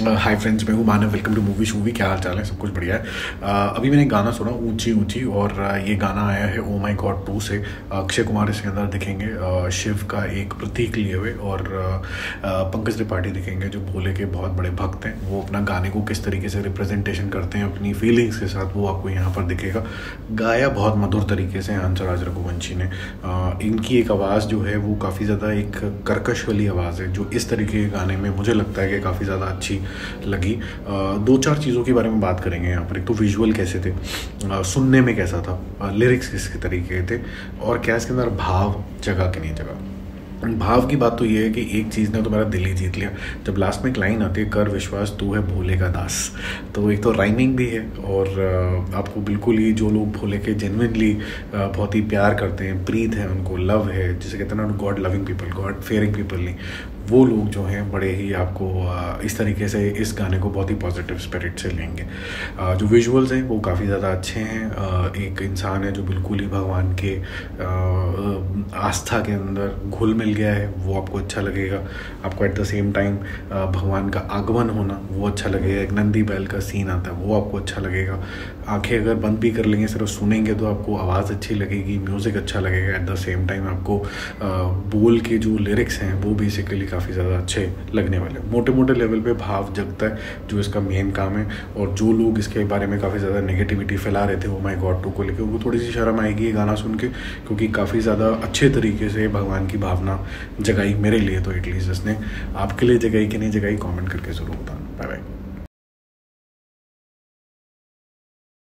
हाय friends, मैं हूँ Manav. Welcome to movie शूवी। क्या हाल चाल है? सब कुछ बढ़िया है। अभी मैंने गाना सुना ऊंची ऊंची, और ये गाना आया है ओ माई गॉड 2 से। अक्षय कुमार इसके अंदर दिखेंगे शिव का एक प्रतीक लिए हुए, और पंकज त्रिपाठी दिखेंगे जो भोले के बहुत बड़े भक्त हैं। वो अपना गाने को किस तरीके से रिप्रेजेंटेशन करते हैं अपनी फीलिंग्स के साथ, वो आपको यहाँ पर दिखेगा। गाया बहुत मधुर तरीके से हंसराज रघुवंशी ने। इनकी एक आवाज़ जो है वो काफ़ी ज़्यादा एक कर्कश वाली आवाज़ है, जो इस तरीके के गाने में मुझे लगता है कि काफ़ी ज़्यादा अच्छी लगी। दो चार चीज़ों के बारे में बात करेंगे यहाँ पर। एक तो विजुअल कैसे थे, सुनने में कैसा था, लिरिक्स किस तरीके के थे, और क्या इसके अंदर भाव जगह कि नहीं जगह। भाव की बात तो ये है कि एक चीज़ ने तो मेरा दिल ही जीत लिया। जब लास्ट में एक लाइन आती है, कर विश्वास तू है भोले का दास, तो एक तो राइमिंग भी है, और आपको बिल्कुल ही जो लोग भोले के जेन्युइनली बहुत ही प्यार करते हैं, प्रीत है उनको, लव है, जिसे कहते हैं ना God loving people, God fearing people नहीं, वो लोग जो हैं बड़े ही आपको इस तरीके से इस गाने को बहुत ही पॉजिटिव स्पिरिट से लेंगे। जो विजुअल्स हैं वो काफ़ी ज़्यादा अच्छे हैं। एक इंसान है जो बिल्कुल ही भगवान के आस्था के अंदर घुल मिल गया है, वो आपको अच्छा लगेगा। आपको एट द सेम टाइम भगवान का आगमन होना वो अच्छा लगेगा। एक नंदी बैल का सीन आता है वो आपको अच्छा लगेगा। आंखें अगर बंद भी कर लेंगे, सिर्फ सुनेंगे तो आपको आवाज़ अच्छी लगेगी, म्यूज़िक अच्छा लगेगा। एट द सेम टाइम आपको बोल के जो लिरिक्स हैं वो बेसिकली काफ़ी ज़्यादा अच्छे लगने वाले। मोटे मोटे लेवल पे भाव जगता है, जो इसका मेन काम है। और जो लोग इसके बारे में काफ़ी ज़्यादा नेगेटिविटी फैला रहे थे ओ माई गॉड 2 को लेकर, उनको थोड़ी सी शर्म आएगी ये गाना सुन के, क्योंकि काफ़ी ज़्यादा अच्छे तरीके से भगवान की भावना जगाई मेरे लिए तो एटलीस्ट। इसने आपके लिए जगाई कि नहीं जगाई, कमेंट करके ज़रूर बताना। Bye bye.